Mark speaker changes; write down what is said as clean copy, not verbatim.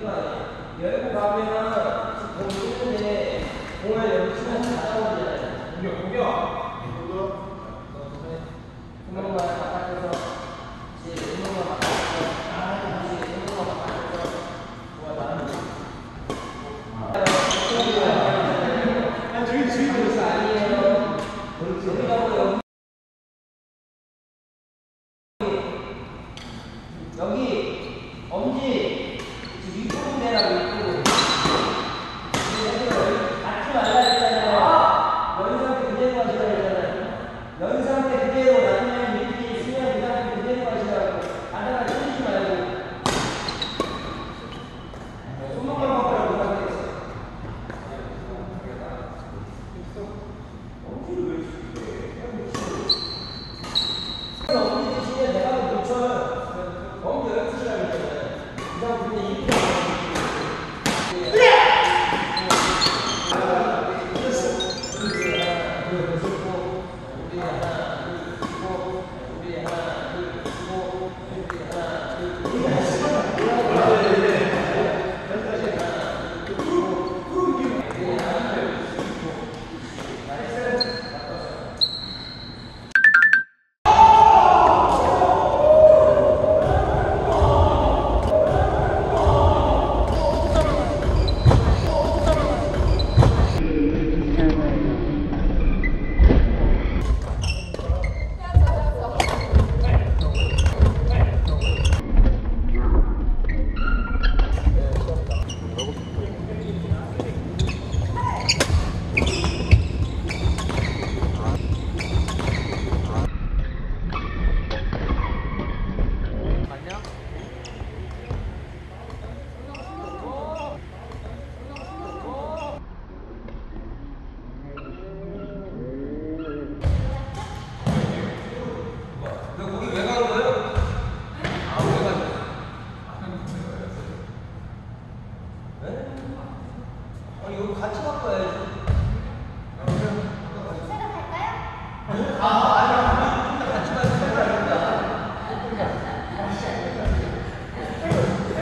Speaker 1: 열고 가면은 공 쓰는데 공을 여기 치면서 가져오잖아요. 공격. 구멍만 바깥에서 이제 구멍만 바깥에서 다시 구멍만 바깥에서 좋아 나는. 아 저기 주인공 아니에요. 여기라고 여기 엄지 윗부분 내라고 윗부분. 닿지 말라 했잖아요. 연 상태 그대로 하시라 했잖아요. 연 상태 그대로 나중에 밑에 있으면 그 상태 그대로 하시라고. 가다가 틀리지 말고. 손목만 바꿔라 그 상태에서. 엄지를 왜 그래서 엄지 드시면 내가 못 쳐요. 엄지 여기 쓰시라고 했잖아요. 그 다음 근데 이렇게 이거 같이 바꿔야지.